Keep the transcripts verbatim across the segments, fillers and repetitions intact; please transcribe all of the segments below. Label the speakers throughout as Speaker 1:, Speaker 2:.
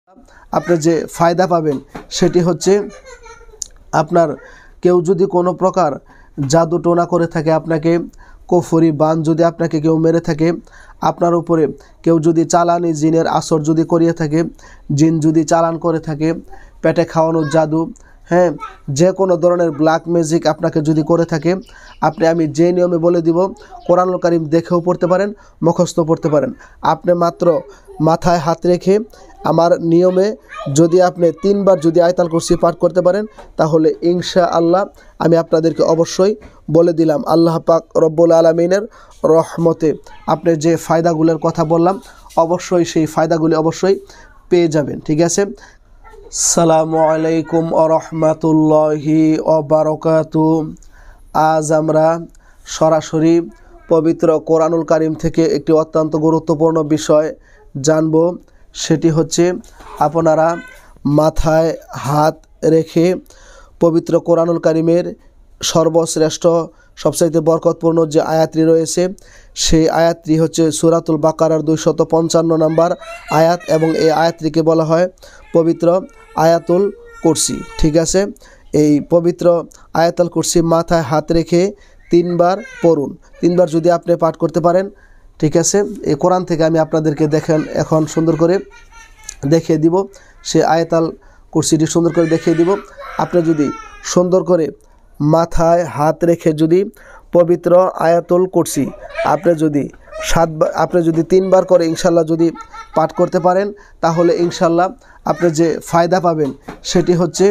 Speaker 1: আপনি যে ফায়দা পাবেন সেটি হচ্ছে আপনার কেউ যদি কোনো প্রকার জাদু টোনা করে থাকে, আপনাকে কুফরি বান যদি আপনাকে কেউ মেরে থাকে, আপনার উপরে কেউ যদি চালানি জিনের আসর যদি করিয়ে থাকে, জিন যদি চালান করে থাকে, পেটে খাওয়ানোর জাদু, হ্যাঁ, যে কোনো ধরনের ব্ল্যাক ম্যাজিক আপনাকে যদি করে থাকে, আপনি আমি যে নিয়মে বলে দিব কোরআনুল কারীম দেখেও পড়তে পারেন, মুখস্থ পড়তে পারেন। আপনি মাত্র মাথায় হাত রেখে আমার নিয়মে যদি আপনি তিনবার যদি আয়াতুল কুরসি পাঠ করতে পারেন, তাহলে ইনশাআল্লাহ আমি আপনাদেরকে অবশ্যই বলে দিলাম আল্লাহ পাক রব্বুল আলামিনের রহমতে আপনি যে ফায়দাগুলোর কথা বললাম অবশ্যই সেই ফায়দাগুলি অবশ্যই পেয়ে যাবেন। ঠিক আছে। আসসালামু আলাইকুম ওয়া রাহমাতুল্লাহি ওয়া বারাকাতুহু। আজ আমরা সরাসরি পবিত্র কোরআনুল কারীম থেকে একটি অত্যন্ত গুরুত্বপূর্ণ বিষয় জানব। সেটি হচ্ছে আপনারা মাথায় হাত রেখে পবিত্র কোরআনুল কারীমের সর্বশ্রেষ্ঠ সবচাইতে বরকতপূর্ণ যে আয়াতটি রয়েছে সেই আয়াতটি হচ্ছে সূরাতুল বাকারার দুইশত পঞ্চান্ন নম্বর আয়াত, এবং এই আয়াতটিকে বলা হয় পবিত্র আয়াতুল কুরসি। ঠিক আছে। এই পবিত্র আয়াতুল কুরসি মাথায় হাত রেখে তিনবার পড়ুন। তিনবার যদি আপনি পাঠ করতে পারেন, ঠিক আছে, এই কোরআন থেকে আমি আপনাদেরকে দেখেন এখন সুন্দর করে দেখিয়ে দিব। সে আয়াতুল কুরসিটি সুন্দর করে দেখিয়ে দিব। আপনি যদি সুন্দর করে মাথায় হাত রেখে যদি পবিত্র আয়াতুল কুরসি আপনি যদি সাতবার আপনি যদি তিনবার করে ইনশাল্লাহ যদি পাঠ করতে পারেন, তাহলে ইনশাল্লাহ আপনি যে ফায়দা পাবেন সেটি হচ্ছে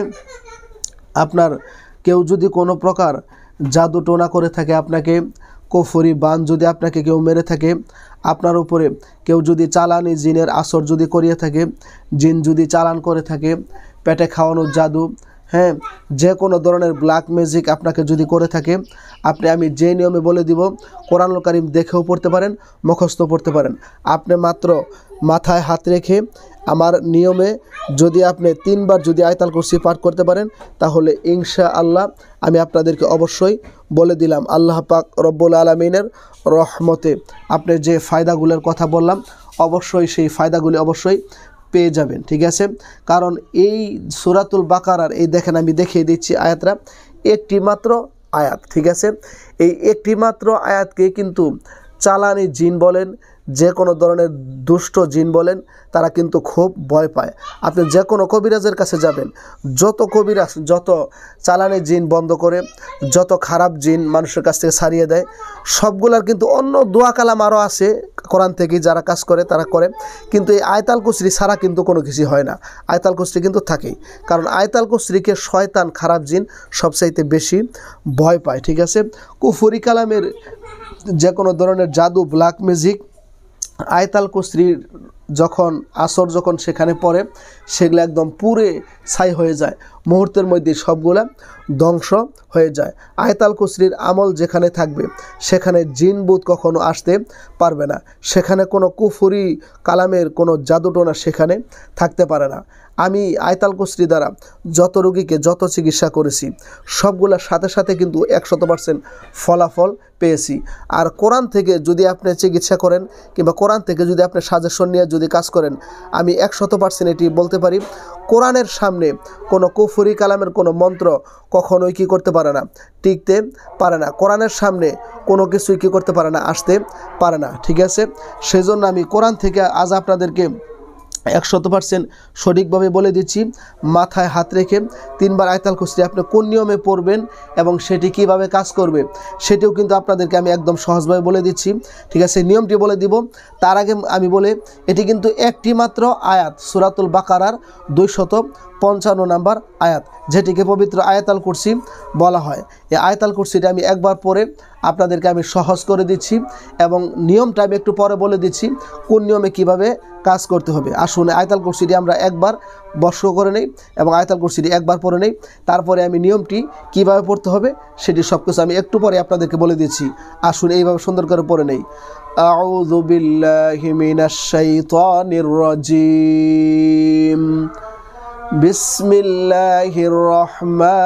Speaker 1: আপনার কেউ যদি কোনো প্রকার জাদু টোনা করে থাকে, আপনাকে কুফরি বান যদি আপনাকে কেউ মেরে থাকে, আপনার উপরে কেউ যদি চালানি জিনের আসর যদি করিয়ে থাকে, জিন যদি চালান করে থাকে, পেটে খাওয়ানোর জাদু, হ্যাঁ, যে কোনো ধরনের ব্ল্যাক ম্যাজিক আপনাকে যদি করে থাকে, আপনি আমি যে নিয়মে বলে দিব কোরআনুল কারীম দেখেও পড়তে পারেন, মুখস্থ পড়তে পারেন। আপনি মাত্র মাথায় হাত রেখে আমার নিয়মে যদি আপনি তিনবার যদি আয়াতুল কুরসি পাঠ করতে পারেন, তাহলে ইনশাআল্লাহ আমি আপনাদেরকে অবশ্যই বলে দিলাম আল্লাহ পাক রব্বুল আলামিনের রহমতে আপনি যে ফায়দাগুলোর কথা বললাম অবশ্যই সেই ফায়দাগুলি অবশ্যই পেয়ে যাবেন। ঠিক আছে। কারণ এই সূরাতুল বাকারার এই দেখেন আমি দেখিয়ে দিচ্ছি আয়াতটা একটি মাত্র আয়াত। ঠিক আছে। এই একটি মাত্র আয়াতকে কিন্তু চালানি জিন বলেন, যে কোনো ধরনের দুষ্ট জিন বলেন, তারা কিন্তু খুব ভয় পায়। আপনি যে কোনো কবিরাজের কাছে যাবেন, যত কবিরাজ যত চালানি জিন বন্ধ করে, যত খারাপ জিন মানুষের কাছ থেকে ছাড়িয়ে দেয়, সবগুলার কিন্তু অন্য দোয়া কালাম আরও আছে কোরআন থেকে যারা কাজ করে তারা করে, কিন্তু এই আয়াতুল কুরসি ছাড়া কিন্তু কোনো কিছু হয় না। আয়াতুল কুরসি কিন্তু থাকেই, কারণ আয়াতুল কুরসিকে শয়তান খারাপ জিন সবচাইতে বেশি ভয় পায়। ঠিক আছে। কুফরি কালামের যে কোনো ধরনের জাদু ব্ল্যাক ম্যাজিক আয়াতুল কুরসির যখন আসর যখন সেখানে পড়ে সেগুলো একদম পুরে ছাই হয়ে যায়, মুহূর্তের মধ্যে সবগুলা ধ্বংস হয়ে যায়। আয়াতুল কুরসির আমল যেখানে থাকবে সেখানে জিন ভূত কখনো আসতে পারবে না, সেখানে কোনো কুফরি কালামের কোনো জাদুটোনা সেখানে থাকতে পারে না। আমি আয়াতুল কুরসি দ্বারা যত রোগীকে যত চিকিৎসা করেছি সবগুলোর সাথে সাথে কিন্তু একশত পার্সেন্ট ফলাফল পেয়েছি। আর কোরআন থেকে যদি আপনি চিকিৎসা করেন কিংবা কোরআন থেকে যদি আপনি সাজেশন নিয়ে যদি কাজ করেন, আমি একশত পার্সেন্ট এটি বলতে পারি, কোরআনের সামনে কোনো কুফরি কালামের কোনো মন্ত্র কখনোই কী করতে পারে না, টিকতে পারে না। কোরআনের সামনে কোনো কিছুই কী করতে পারে না, আসতে পারে না। ঠিক আছে। সেজন্য আমি কোরআন থেকে আজ আপনাদেরকে একশত পার্সেন্ট সঠিকভাবে বলে দিচ্ছি, মাথায় হাত রেখে তিনবার আয়াতুল কুরসি আপনি কোন নিয়মে পড়বেন এবং সেটি কিভাবে কাজ করবে সেটিও কিন্তু আপনাদেরকে আমি একদম সহজভাবে বলে দিচ্ছি। ঠিক আছে। নিয়মটি বলে দিব তার আগে আমি বলে, এটি কিন্তু একটি মাত্র আয়াত, সূরাতুল বাকারার দুইশত পঞ্চান্ন নাম্বার আয়াত, যেটিকে পবিত্র আয়াতুল কুরসি বলা হয়। এই আয়াতুল কুরসিটা আমি একবার পরে আপনাদেরকে আমি সহজ করে দিচ্ছি এবং নিয়মটা আমি একটু পরে বলে দিচ্ছি কোন নিয়মে কিভাবে কাজ করতে হবে। আসুন আয়াতুল কুরসিটি আমরা একবার বর্ষ করে নেই এবং আয়াতুল কুরসিটি একবার পড়ে নেই, তারপরে আমি নিয়মটি কিভাবে পড়তে হবে সেটি সব কিছু আমি একটু পরে আপনাদেরকে বলে দিচ্ছি। আসুন এইভাবে সুন্দর করে পড়ে নেই। আউযু বিল্লাহি মিনাশ শাইতানির রাজিম। বিসমিল্লাহির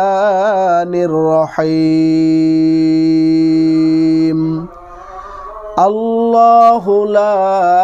Speaker 1: রহমানির রহিম। আল্লাহু লা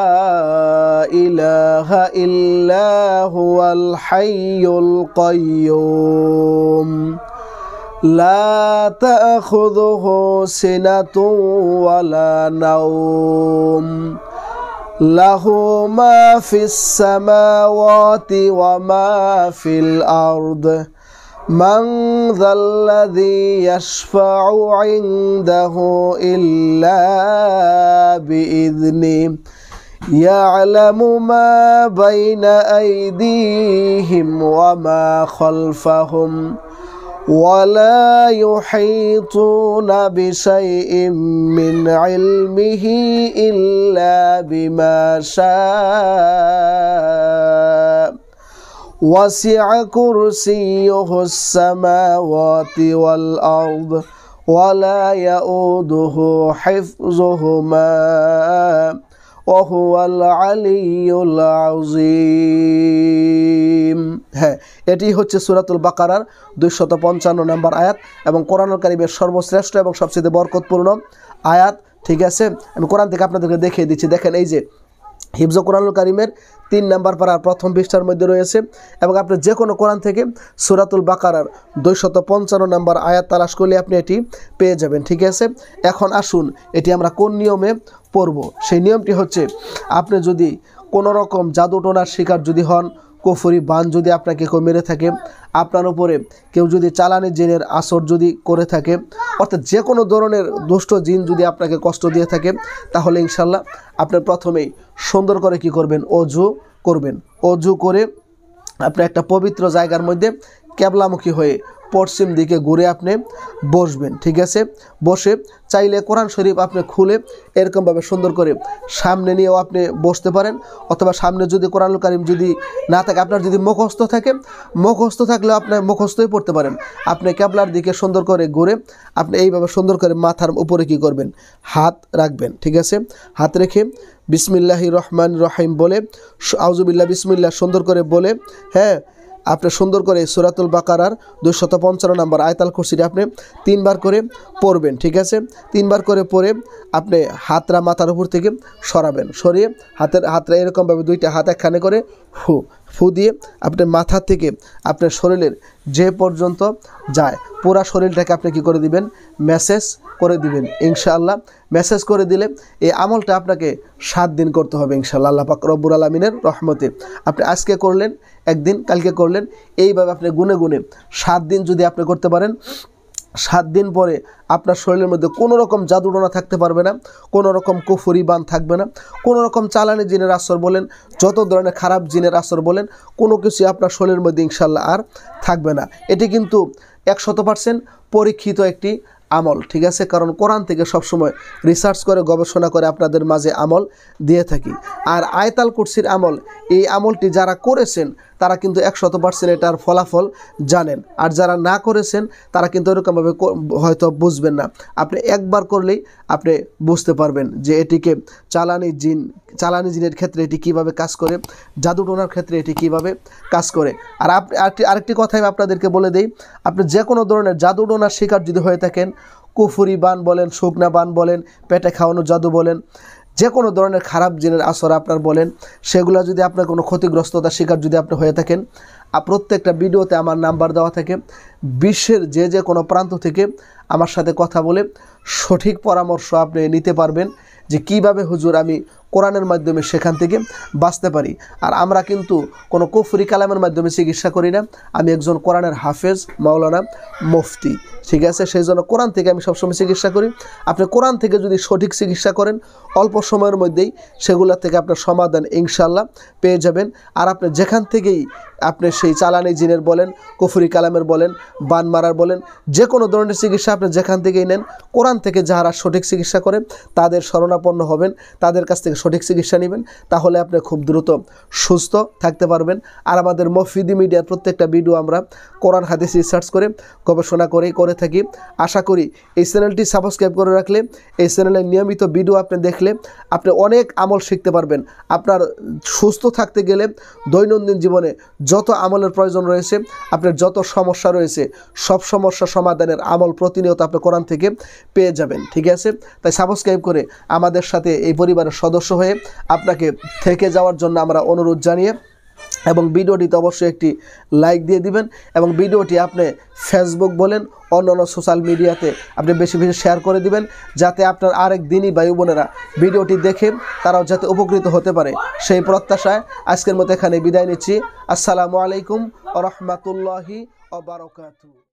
Speaker 1: ইলাহা ইল্লা হুয়াল হাইয়ুল কাইয়্যুম লা তাখুযুহু সিনাতুন ওয়ালা নাওম লাহু মা ফিস সামাওয়াতি ওয়া মা ফিল আরদ মান যাল্লাযী ইয়াশফা'ু 'ইনদাহু ইল্লা বিইذনিহি ইয়া'লামু মা বাইনা আইদিহিম ওয়া মা খালফাহুম ولا يحيطون بشيء من علمه إلا بما شاء وسع كرسيه السماوات والأرض ولا يؤوده حفظهما وهو العلي العظيم। হ্যাঁ, এটি হচ্ছে সূরাতুল বাকারার দুইশত পঞ্চান্ন নম্বর আয়াত এবং কোরআনুল কারীমের সর্বশ্রেষ্ঠ এবং সবচেয়ে বরকতপূর্ণ আয়াত। ঠিক আছে, আমি কোরআন থেকে আপনাদেরকে দেখিয়ে দিচ্ছি। দেখেন, এই যে হিফজ কোরআনুল কারীমের তিন নাম্বার পারার প্রথম পৃষ্ঠার মধ্যে রয়েছে এবং আপনি যে কোনো কোরআন থেকে সূরাতুল বাকারার দুইশত পঞ্চান্ন নম্বর আয়াত তালাশ করলে আপনি এটি পেয়ে যাবেন। ঠিক আছে, এখন আসুন এটি আমরা কোন নিয়মে পড়ব। সেই নিয়মটি হচ্ছে, আপনি যদি কোনো রকম জাদুটোনার শিকার যদি হন, কুফরি বান যদি আপনাকে কেউ মেরে থাকে, আপনার উপরে কেউ যদি চালানি জিনের আসর যদি করে থাকে, অর্থাৎ যে কোনো ধরনের দুষ্ট জিন যদি আপনাকে কষ্ট দিয়ে থাকে, তাহলে ইনশাল্লাহ আপনি প্রথমেই সুন্দর করে কি করবেন, অজু করবেন। অজু করে আপনি একটা পবিত্র জায়গার মধ্যে ক্যাবলামুখী হয়ে পশ্চিম দিকে ঘুরে আপনি বসবেন। ঠিক আছে, বসে চাইলে কোরআন শরীফ আপনি খুলে এরকমভাবে সুন্দর করে সামনে নিয়েও আপনি বসতে পারেন, অথবা সামনে যদি কোরআনুল কারীম যদি না থাকে, আপনার যদি মুখস্থ থাকে, মুখস্থ থাকলেও আপনার মুখস্থই পড়তে পারেন। আপনি ক্যাবলার দিকে সুন্দর করে ঘুরে আপনি এইভাবে সুন্দর করে মাথার উপরে কি করবেন, হাত রাখবেন। ঠিক আছে, হাত রেখে বিসমিল্লাহির রহমানির রহিম বলে, আউযুবিল্লাহ বিসমিল্লাহ সুন্দর করে বলে, হ্যাঁ, আপনি সুন্দর করে সূরাতুল বাকারার দুইশত পঞ্চান্ন নম্বর আয়াতুল কুরসিটি আপনি তিনবার করে পড়বেন। ঠিক আছে, তিনবার করে পড়ে আপনি হাতরা মাথার উপর থেকে সরাবেন, সরিয়ে হাতের হাতরা এরকমভাবে দুইটা হাত একখানে করে ফু ফু দিয়ে আপনার মাথা থেকে আপনার শরীরের যে পর্যন্ত যায় পুরা শরীরটাকে আপনি কি করে দিবেন, মেসেজ করে দিবেন ইনশাআল্লাহ। মেসেজ করে দিলে এই আমলটা আপনাকে সাত দিন করতে হবে ইনশাআল্লাহ, আল্লাহ পাক রব্বুল আলামিনের রহমতে। আপনি আজকে করলেন একদিন, কালকে করলেন, এইভাবে আপনি গুনে গুনে সাত দিন যদি আপনি করতে পারেন, সাত দিন পরে আপনার শরীরের মধ্যে কোনো রকম জাদুটোনা থাকতে পারবে না, কোনো রকম কুফরি বান থাকবে না, কোনো রকম চালানি জিনের আসর বলেন, যত ধরনের খারাপ জিনের আসর বলেন, কোনো কিছু আপনার শরীরের মধ্যে ইনশাআল্লাহ আর থাকবে না। এটি কিন্তু একশত পার্সেন্ট পরীক্ষিত একটি আমল। ঠিক আছে, কারণ কোরআন থেকে সবসময় রিসার্চ করে গবেষণা করে আপনাদের মাঝে আমল দিয়ে থাকি। আর আয়াতুল কুরসির আমল, এই আমলটি যারা করেছেন তারা কিন্তু একশত পার্সেন্ট এটার ফলাফল জানেন, আর যারা না করেছেন তারা কিন্তু এরকমভাবে হয়তো বুঝবেন না। আপনি একবার করলেই আপনি বুঝতে পারবেন যে এটিকে চালানি জিন চালানি জিনের ক্ষেত্রে এটি কিভাবে কাজ করে, জাদুটোনার ক্ষেত্রে এটি কিভাবে কাজ করে। আর আপনি আরেকটি কথা আমি আপনাদেরকে বলে দিই, আপনি যে কোনো ধরনের জাদুটোনার শিকার যদি হয়ে থাকেন, কুফরি বান বলেন, শুকনা বান বলেন, পেটে খাওয়ানো জাদু বলেন, যে কোনো ধরনের খারাপ জিনের আসর আপনার বলেন, সেগুলো যদি আপনার কোনো ক্ষতিগ্রস্ততার শিকার যদি আপনি হয়ে থাকেন, প্রত্যেকটা ভিডিওতে আমার নাম্বার দেওয়া থাকে, বিশ্বের যে যে কোনো প্রান্ত থেকে আমার সাথে কথা বলে সঠিক পরামর্শ আপনি নিতে পারবেন যে কিভাবে হুজুর আমি কোরআনের মাধ্যমে সেখান থেকে বাঁচতে পারি। আর আমরা কিন্তু কোনো কুফরি কালামের মাধ্যমে চিকিৎসা করি না, আমি একজন কোরআনের হাফেজ, মাওলানা, মুফতি। ঠিক আছে, সেই জন্য কোরআন থেকে আমি সবসময় চিকিৎসা করি। আপনি কোরআন থেকে যদি সঠিক চিকিৎসা করেন, অল্প সময়ের মধ্যেই সেগুলো থেকে আপনার সমাধান ইনশাআল্লাহ পেয়ে যাবেন। আর আপনি যেখান থেকেই আপনি সেই চালানি জিনের বলেন, কুফরি কালামের বলেন, বান মারার বলেন, যে কোনো ধরনের চিকিৎসা আপনি যেখান থেকেই নেন, কোরআন থেকে যারা সঠিক চিকিৎসা করেন তাদের শরণাপন্ন হবেন, তাদের কাছ থেকে সঠিক চিকিৎসা নেবেন, তাহলে আপনি খুব দ্রুত সুস্থ থাকতে পারবেন। আর আমাদের মফিদি মিডিয়ার প্রত্যেকটা ভিডিও আমরা কোরআন হাদিস রিসার্চ করে গবেষণা করেই করে থাকি। আশা করি এই চ্যানেলটি সাবস্ক্রাইব করে রাখলে, এই চ্যানেলের নিয়মিত ভিডিও আপনি দেখলে আপনি অনেক আমল শিখতে পারবেন। আপনার সুস্থ থাকতে গেলে দৈনন্দিন জীবনে যত আমলের প্রয়োজন রয়েছে, আপনার যত সমস্যা রয়েছে, সব সমস্যা সমাধানের আমল প্রতিনিয়ত আপনি কোরআন থেকে পেয়ে যাবেন। ঠিক আছে, তাই সাবস্ক্রাইব করে আমাদের সাথে এই পরিবারের সদস্য হয়ে আপনাকে থেকে যাওয়ার জন্য আমরা অনুরোধ জানিয়ে, এবং ভিডিওটিতে অবশ্যই একটি লাইক দিয়ে দিবেন, এবং ভিডিওটি আপনি ফেসবুক বলেন অন্যান্য সোশ্যাল মিডিয়াতে আপনি বেশি বেশি শেয়ার করে দিবেন, যাতে আপনার আরেক দিনই ভাই বোনেরা ভিডিওটি দেখে তারাও যাতে উপকৃত হতে পারে, সেই প্রত্যাশায় আজকের মতো এখানে বিদায় নিচ্ছি। আসসালামু আলাইকুম ওয়া রাহমাতুল্লাহি ওয়া বারাকাতুহু।